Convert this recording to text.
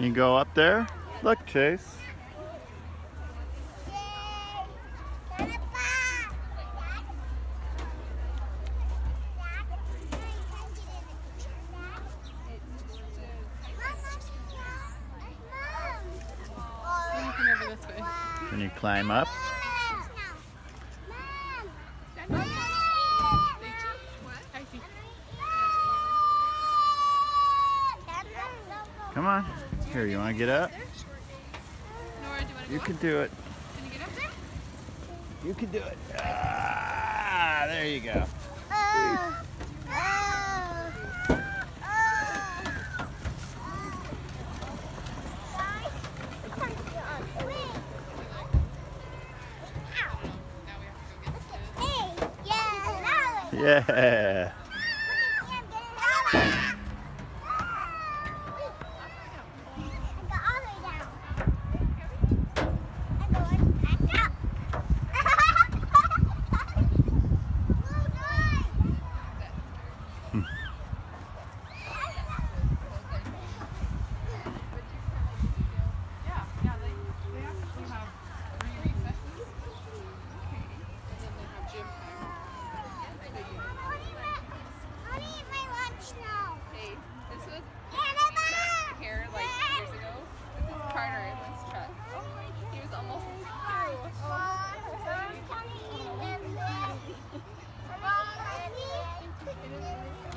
Can you go up there? Look, Chase. Can you climb up? Come on. Here, you want to get up? You can do it. Can you get up there? You can do it. Ah, there you go. Yeah.